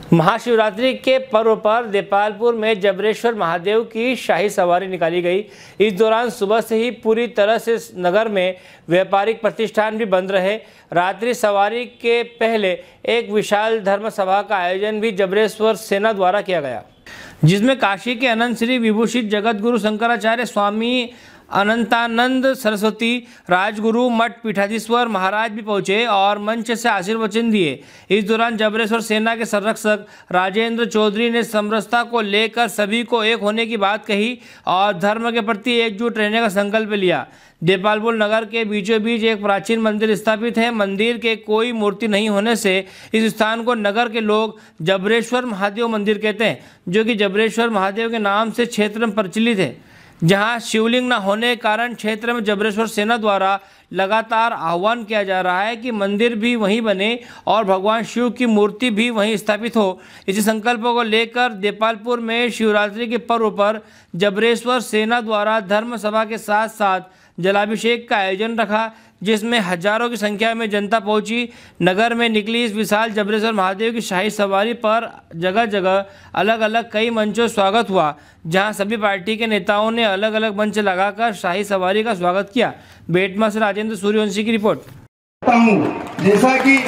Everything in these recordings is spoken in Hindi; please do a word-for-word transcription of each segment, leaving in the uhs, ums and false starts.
महाशिवरात्रि के पर्व पर देपालपुर में जबरेश्वर महादेव की शाही सवारी निकाली गई। इस दौरान सुबह से ही पूरी तरह से नगर में व्यापारिक प्रतिष्ठान भी बंद रहे। रात्रि सवारी के पहले एक विशाल धर्म सभा का आयोजन भी जबरेश्वर सेना द्वारा किया गया, जिसमें काशी के अनंत श्री विभूषित जगत गुरु शंकराचार्य स्वामी अनंतानंद सरस्वती राजगुरु मठ पीठाधीश्वर महाराज भी पहुंचे और मंच से आशीर्वचन दिए। इस दौरान जबरेश्वर सेना के संरक्षक राजेंद्र चौधरी ने समरसता को लेकर सभी को एक होने की बात कही और धर्म के प्रति एकजुट रहने का संकल्प लिया। देपालपुर नगर के बीचों बीच एक प्राचीन मंदिर स्थापित है। मंदिर के कोई मूर्ति नहीं होने से इस स्थान को नगर के लोग जबरेश्वर महादेव मंदिर कहते हैं, जो कि जबरेश्वर महादेव के नाम से क्षेत्र में प्रचलित है। जहां शिवलिंग न होने के कारण क्षेत्र में जबरेश्वर सेना द्वारा लगातार आह्वान किया जा रहा है कि मंदिर भी वहीं बने और भगवान शिव की मूर्ति भी वहीं स्थापित हो। इसी संकल्प को लेकर देपालपुर में शिवरात्रि के पर्व पर जबरेश्वर सेना द्वारा धर्म सभा के साथ साथ जलाभिषेक का आयोजन रखा, जिसमें हजारों की संख्या में जनता पहुंची। नगर में निकली इस विशाल जबरेश्वर महादेव की शाही सवारी पर जगह जगह अलग अलग कई मंचों स्वागत हुआ, जहां सभी पार्टी के नेताओं ने अलग अलग मंच लगाकर शाही सवारी का स्वागत किया। बेटमा से राजेंद्र सूर्यवंशी की रिपोर्ट। जैसा कि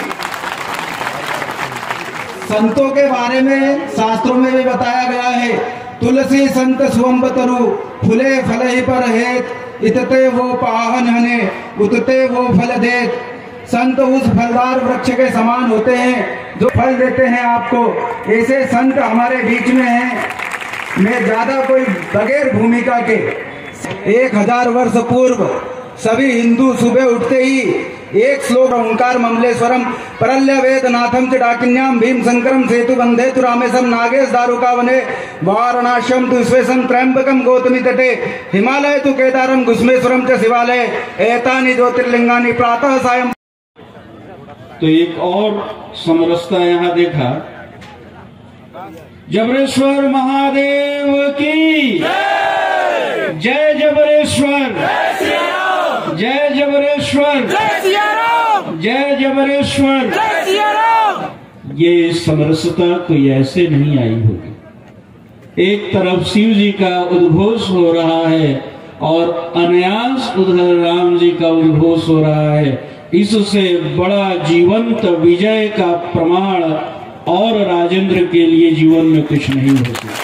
संतों के बारे में शास्त्रों में भी बताया गया है, तुलसी संत सुअंबतरु फूले फल ही पर हेत, इतते वो पाहन हने उतते वो फल देत। संत उस फलदार वृक्ष के समान होते हैं जो फल देते हैं आपको। ऐसे संत हमारे बीच में हैं। मैं ज्यादा कोई बगैर भूमिका के एक हजार वर्ष पूर्व सभी हिंदू सुबह उठते ही एक श्लोक ओंकार ममलेश्वरम परल्य वेद नाथम च डाकिन्याम भीम शंकरम सेतु बंधे तु रामेशम नागेश दारुका वने वाराणस्यम तु विश्वेशम त्र्यंबकम गौतमी तटे हिमालय तु केदारम घुस्मेश्वरम च शिवालय एतानि ज्योतिर्लिंगानि प्रातः सायं। तो एक और समरसता यहाँ देखा। जबरेश्वर महादेव की जय, जबरेश्वर जय, जबरेश्वर जय, जबरेश्वर। ये समरसता कोई ऐसे नहीं आई होगी। एक तरफ शिव जी का उद्घोष हो रहा है और अनायास उधर राम जी का उद्घोष हो रहा है। इससे बड़ा जीवंत विजय का प्रमाण और राजेंद्र के लिए जीवन में कुछ नहीं हो सकता।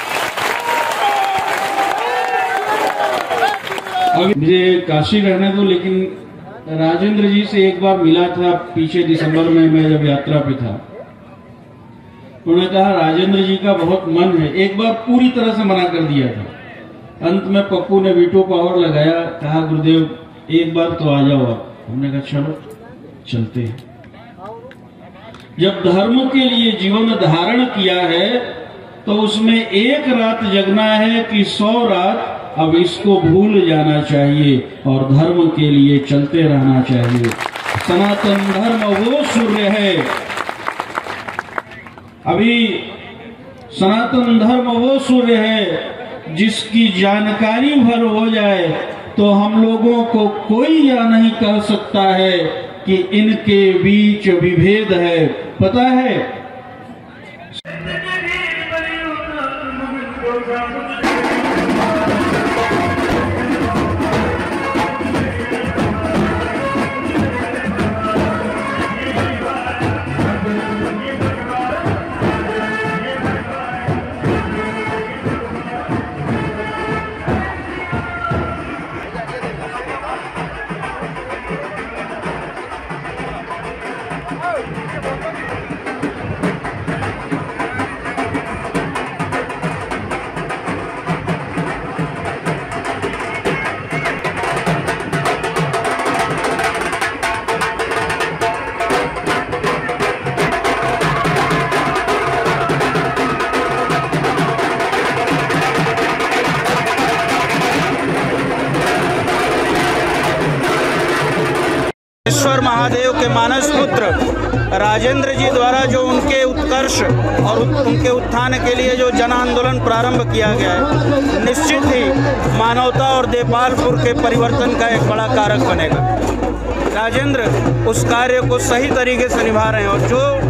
अब मुझे काशी रहने दो, लेकिन राजेंद्र जी से एक बार मिला था पीछे दिसंबर में, मैं जब यात्रा पे था। उन्होंने कहा राजेंद्र जी का बहुत मन है। एक बार पूरी तरह से मना कर दिया था। अंत में पप्पू ने वीटो पावर लगाया, कहा गुरुदेव एक बार तो आ जाओ आप। हमने कहा चलो चलते हैं। जब धर्म के लिए जीवन धारण किया है तो उसमें एक रात जगना है कि सौ रात, अब इसको भूल जाना चाहिए और धर्म के लिए चलते रहना चाहिए। सनातन धर्म वो सूर्य है, अभी सनातन धर्म वो सूर्य है जिसकी जानकारी भर हो जाए तो हम लोगों को कोई यह नहीं कह सकता है कि इनके बीच विभेद है। पता है जबरेश्वर महादेव के मानस पुत्र राजेंद्र जी द्वारा जो उनके उत्कर्ष और उनके उत्थान के लिए जो जन आंदोलन प्रारंभ किया गया है, निश्चित ही मानवता और देपालपुर के परिवर्तन का एक बड़ा कारक बनेगा। राजेंद्र उस कार्य को सही तरीके से निभा रहे हैं और जो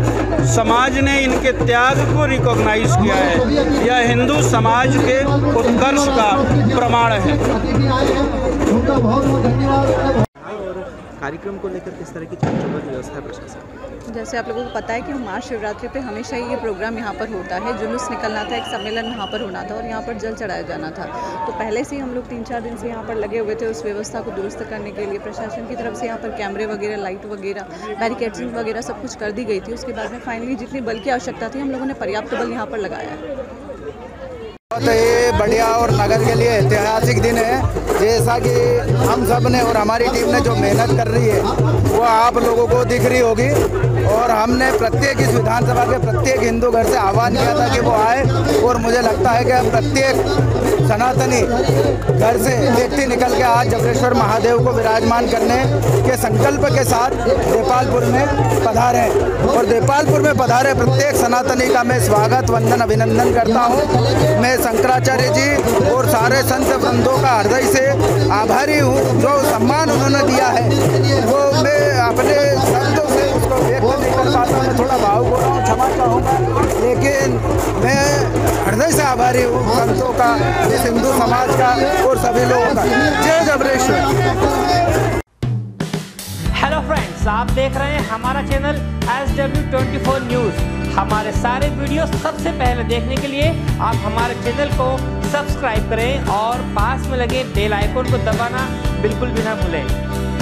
समाज ने इनके त्याग को रिकॉग्नाइज किया है। यह हिंदू समाज के उत्कर्ष का प्रमाण है। उनका बहुत बहुत धन्यवाद। कार्यक्रम को लेकर किस तरह की चौकस व्यवस्था है प्रशासन? जैसे आप लोगों को पता है कि महाशिवरात्रि पे हमेशा ही ये प्रोग्राम यहाँ पर होता है, जुलूस निकलना था, एक सम्मेलन यहाँ पर होना था और यहाँ पर जल चढ़ाया जाना था। तो पहले से ही हम लोग तीन चार दिन से यहाँ पर लगे हुए थे उस व्यवस्था को दुरुस्त करने के लिए। प्रशासन की तरफ से यहाँ पर कैमरे वगैरह, लाइट वगैरह, बैरिकेड्स वगैरह सब कुछ कर दी गई थी। उसके बाद में फाइनली जितनी बल की आवश्यकता थी हम लोगों ने पर्याप्त बल यहाँ पर लगाया है। बहुत ही बढ़िया और नगर के लिए ऐतिहासिक दिन है। जैसा कि हम सब ने और हमारी टीम ने जो मेहनत कर रही है वो आप लोगों को दिख रही होगी। और हमने प्रत्येक इस विधानसभा के प्रत्येक हिंदू घर से आह्वान किया था कि वो आए, और मुझे लगता है कि प्रत्येक सनातनी घर से व्यक्ति निकल के आज जबरेश्वर महादेव को विराजमान करने के संकल्प के साथ देपालपुर में पधारे। और देपालपुर में पधारे प्रत्येक सनातनी का मैं स्वागत, वंदन, अभिनंदन करता हूँ। मैं शंकराचार्य जी और सारे संत वृंदों का हृदय से आभारी हूँ। जो सम्मान उन्होंने दिया है वो मैं अपने शब्दों से उसको व्यक्त नहीं कर पाता। मैं थोड़ा भावुक हो रहा हूँ, क्षमा चाहूँगा, लेकिन मैं हृदय से आभारी हूँ संतों का, इस हिंदू समाज का और सभी लोगों का। जय जबरेश्वर। हेलो फ्रेंड्स, आप देख रहे हैं हमारा channel S W twenty four news. हमारे सारे वीडियो सबसे पहले देखने के लिए आप हमारे चैनल को सब्सक्राइब करें और पास में लगे बेल आइकन को दबाना बिल्कुल भी ना भूलें।